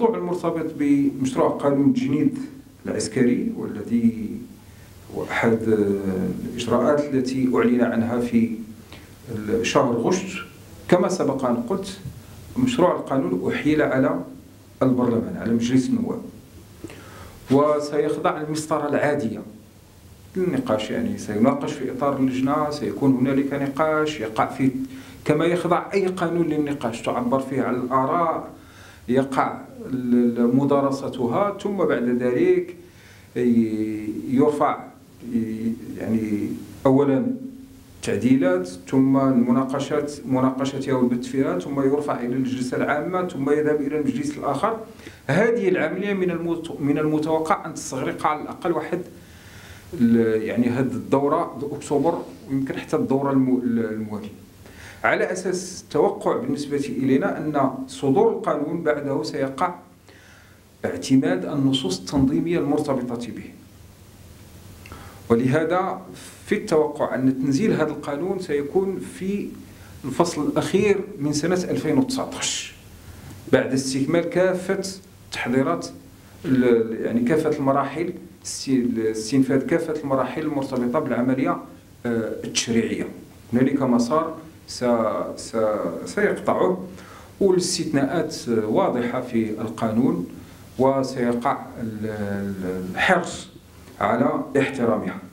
الموضوع المرتبط بمشروع قانون التجنيد العسكري، والذي هو أحد الإجراءات التي أعلن عنها في شهر غشت. كما سبق أن قلت، مشروع القانون أحيل على البرلمان، على مجلس النواب، وسيخضع للمسطرة العادية للنقاش. يعني سيناقش في إطار اللجنة، سيكون هنالك نقاش يقع فيه كما يخضع أي قانون للنقاش، تعبر فيه عن الآراء، يقع مدارستها، ثم بعد ذلك يرفع يعني أولا تعديلات، ثم مناقشتها والبت فيها، ثم يرفع إلى الجلسة العامة، ثم يذهب إلى المجلس الآخر. هذه العملية من المتوقع أن تستغرق على الأقل يعني هذه الدورة أكتوبر، ويمكن حتى الدورة الموالية. على أساس التوقع بالنسبة إلينا أن صدور القانون بعده سيقع اعتماد النصوص التنظيمية المرتبطة به، ولهذا في التوقع أن تنزيل هذا القانون سيكون في الفصل الأخير من سنة 2019 بعد استكمال كافة تحضيرات، يعني كافة المراحل، استنفاذ كافة المراحل المرتبطة بالعملية التشريعية. هنالك مسار سيقطعه، والاستثناءات واضحة في القانون، وسيقع الحرص على احترامها.